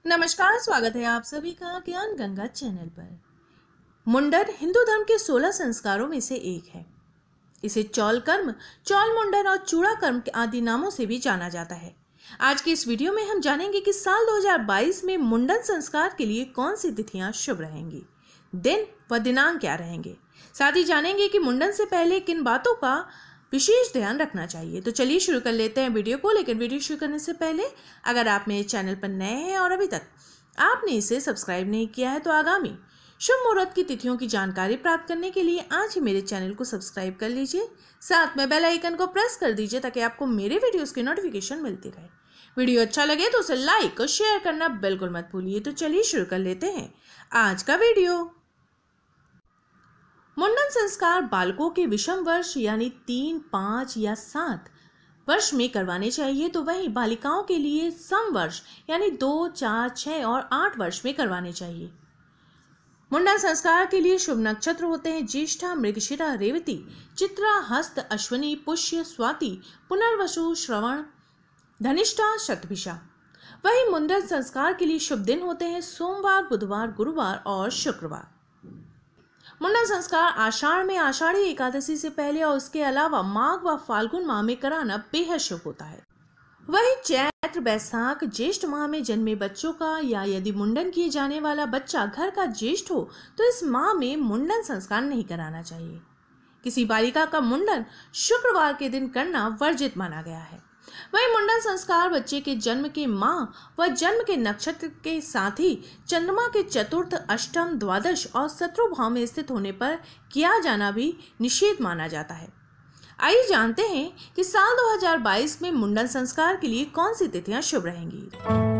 नमस्कार, स्वागत है आप सभी का ज्ञान गंगा चैनल पर। मुंडन हिंदू धर्म के 16 संस्कारों में से एक है। इसे चौल कर्म, चौल मुंडन और चूड़ा कर्म आदि नामों से भी जाना जाता है। आज की इस वीडियो में हम जानेंगे कि साल 2022 में मुंडन संस्कार के लिए कौन सी तिथियां शुभ रहेंगी, दिन व दिनांक क्या रहेंगे। साथ ही जानेंगे कि मुंडन से पहले किन बातों का विशेष ध्यान रखना चाहिए। तो चलिए शुरू कर लेते हैं वीडियो को। लेकिन वीडियो शुरू करने से पहले अगर आप मेरे चैनल पर नए हैं और अभी तक आपने इसे सब्सक्राइब नहीं किया है तो आगामी शुभ मुहूर्त की तिथियों की जानकारी प्राप्त करने के लिए आज ही मेरे चैनल को सब्सक्राइब कर लीजिए। साथ में बेल आइकन को प्रेस कर दीजिए ताकि आपको मेरे वीडियोस की नोटिफिकेशन मिलती रहे। वीडियो अच्छा लगे तो उसे लाइक और शेयर करना बिल्कुल मत भूलिए। तो चलिए शुरू कर लेते हैं आज का वीडियो। मुंडन संस्कार बालकों के विषम वर्ष यानी 3, 5 या 7 वर्ष में करवाने चाहिए, तो वहीं बालिकाओं के लिए सम वर्ष यानी 2, 4, 6 और 8 वर्ष में करवाने चाहिए। मुंडन संस्कार के लिए शुभ नक्षत्र होते हैं ज्येष्ठा, मृगशिरा, रेवती, चित्रा, हस्त, अश्विनी, पुष्य, स्वाति, पुनर्वसु, श्रवण, धनिष्ठा, शतभिषा। वहीं मुंडन संस्कार के लिए शुभ दिन होते हैं सोमवार, बुधवार, गुरुवार और शुक्रवार। मुंडन संस्कार आषाढ़ में आषाढ़ी एकादशी से पहले और उसके अलावा माघ व फाल्गुन माह में कराना बेहद शुभ होता है। वहीं चैत्र, बैसाख, ज्येष्ठ माह में जन्मे बच्चों का या यदि मुंडन किए जाने वाला बच्चा घर का ज्येष्ठ हो तो इस माह में मुंडन संस्कार नहीं कराना चाहिए। किसी बालिका का मुंडन शुक्रवार के दिन करना वर्जित माना गया है। वहीं मुंडन संस्कार बच्चे के जन्म के माह व जन्म के नक्षत्र के साथ ही चंद्रमा के चतुर्थ, अष्टम, द्वादश और शत्रु भाव में स्थित होने पर किया जाना भी निषेध माना जाता है। आइए जानते हैं कि साल 2022 में मुंडन संस्कार के लिए कौन सी तिथियां शुभ रहेंगी।